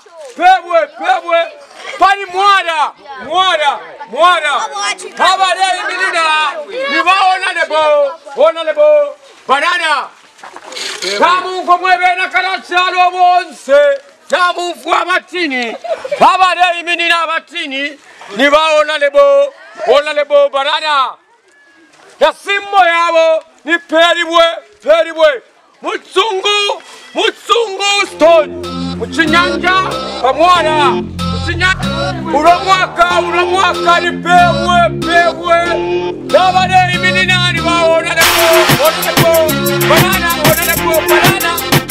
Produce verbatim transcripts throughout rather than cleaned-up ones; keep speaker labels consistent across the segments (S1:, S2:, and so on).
S1: pebwe pebwe pani mwada mwada mwada habale iminina nibaona lebo ona lebo banana kamu komwebe na karachalo bonse kamu fwa matini habale iminina matini nibaona lebo ona lebo banana ya simmo yabo ni peribwe peribwe mutsungu mutsungu stone muchinyanja pamwana muchinyanja uramwaka uramwaka ni pewe pewe dabade iminina ni baona lebo ona lebo banana ona lebo banana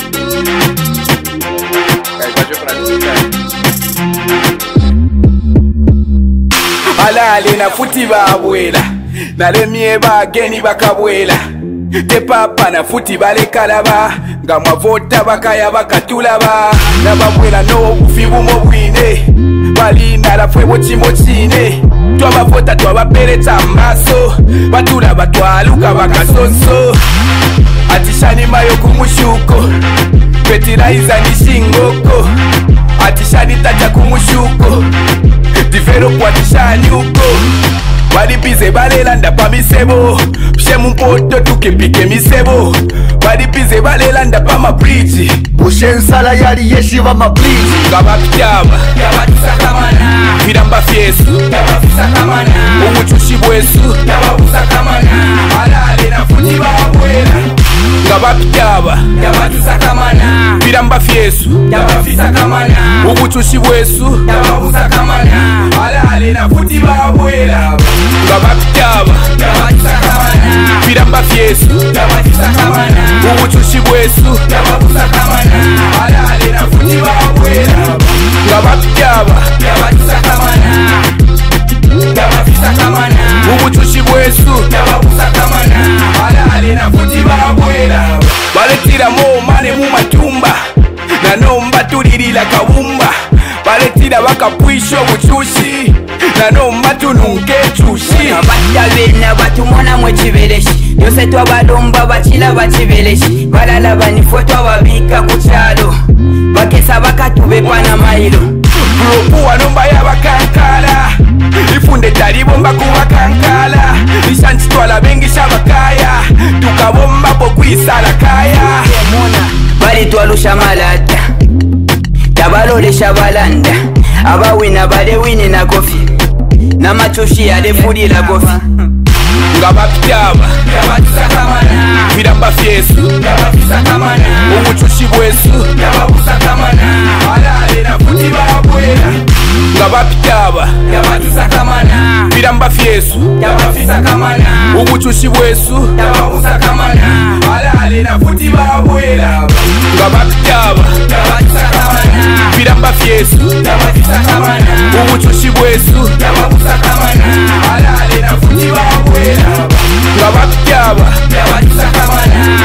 S2: alale na futi babwela nalemye bageni bakabwela te papa na futi balekalaba nga mwavota bakaya bakatulaba nababwela n'obufi bumo bwine balina fwe bukimo kine twabavota twabaperetsa amaso batulaba twaluka bakasonso atishani mayo kumushuko petiraiza nishingoko atishani tacha kumushuko difero kwa tishani uko balipize balelanda pa misebo shemu mpoto tukipike misebo balipize balelanda pa mabriji
S3: bushensala yali yeshiva mabriji
S2: ngabapyaba
S3: yabatusakamana
S2: biramba fyesu
S3: yabafusakamana
S2: umuchushi bwesu
S3: yabafusakamana
S2: alale na futi babwela ngabapyaba
S3: yabatusakamana
S2: biramba fyesu
S3: yabafusakamana
S2: umuchushi bwesu
S3: yabafusakamana
S2: alale na futi babwela ngabapyaba
S3: yabatusakamana
S2: biramba fyesu
S3: yabafusakamana
S2: umuchushi bwesu
S3: yabafusakamana
S2: alale na futi babwela ngabapyaba
S3: yabatusakamana yabafusakamana
S2: umuchushi bwesu
S3: yabafusakamana
S2: alale na futi babwela baletira mo mane mu matumba nanomba tulilila kabumba baletira bakapwisho buchushi nanomba tununke chushi
S4: abajja bena batumona mwe kibereshi yose twabalomba bakira bakibeleshi balala banifo twababika ku kyalo bakesa bakatube pana mailo
S2: Grupu wanomba yabakankala ifunde talibomba kubakankala lishanchi twala bengi shabakaya tukabomba pokwisala kaya
S4: mona bali twalusha malata tabalolesha balanda abawina balewini na kofi namachushi alefulila kofi
S2: ngabapyaba
S3: yabatusakamana
S2: biramba fyesu
S3: yabafusakamana
S2: umuchushi bwesu
S3: yabafusakamana
S2: alale na futi babwela ngabapyaba
S3: yabatusakamana
S2: biramba fyesu
S3: yabafusakamana
S2: umuchushi bwesu
S3: yabafusakamana
S2: alale na futi babwela ngabapyaba
S3: yabatusakamana
S2: biramba fyesu
S3: yabafusakamana
S2: umuchushi bwesu
S3: yabafusakamana
S2: alale na futi babwela ngabapyaba
S3: yabatusakamana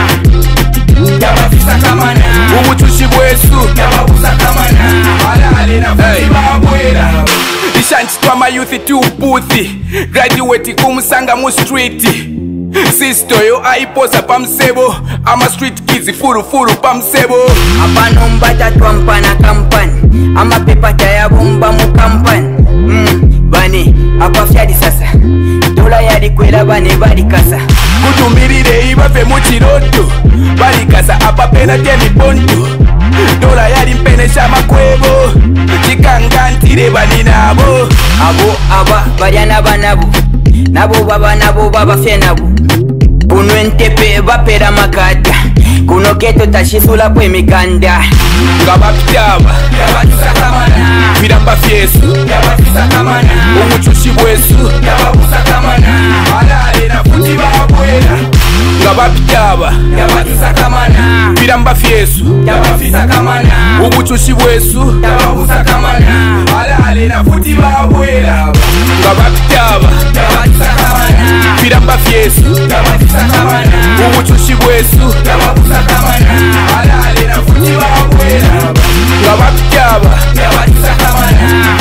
S3: yabafusakamana
S2: umuchushi bwesu
S3: yabafusakamana
S2: alale na futi babwela ishanchi twama youth tuputhi graduate kumusanga mu street sisto yo aiposa pamsebo ama street kids furu furu pamsebo
S4: apanomba tatwampana kampani amapepa tayabomba mu kampani mm, bane apafyali sasa dola yalikwela bane balikasa
S2: kutumirire ibave mu kiroto balikasa apapena temiponto dola yali mpenesha makwebo chikangantire bani nabo
S4: abo aba balya nabanabo nabo baba nabo babafye nabo kuno entepe bapera makata kuno keto tashisulapo emikanda
S2: ngabapyaba
S3: yabatusakamana
S2: biramba fyesu
S3: yabafusakamana
S2: umuchushi bwesu
S3: yabafusakamana
S2: alale na futi babwela ngabapyaba
S3: yabatusakamana
S2: biramba fyesu
S3: yabafusakamana
S2: umuchushi bwesu
S3: yabafusakamana
S2: alale na futi babwela ngabapyaba
S3: yabatusakamana
S2: biramba fyesu
S3: yabafusakamana
S2: umuchushi bwesu
S3: yabafusakamana
S2: alale na futi babwela ngabapyaba
S3: yabatusakamana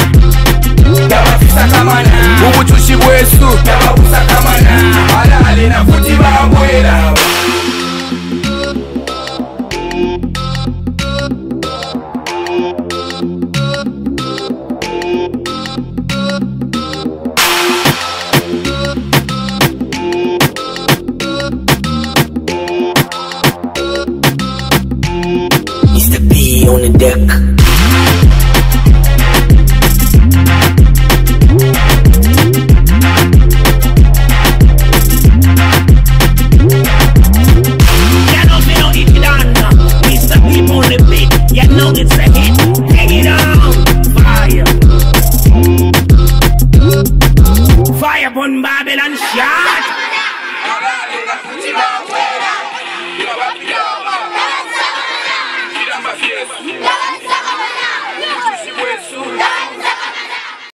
S3: yabafusakamana
S2: umuchushi bwesu
S3: yabafusakamana
S2: alale na futi babwela
S5: D on the deck.
S6: It's a hit, take it on. Fire. Fire upon Babylon shot.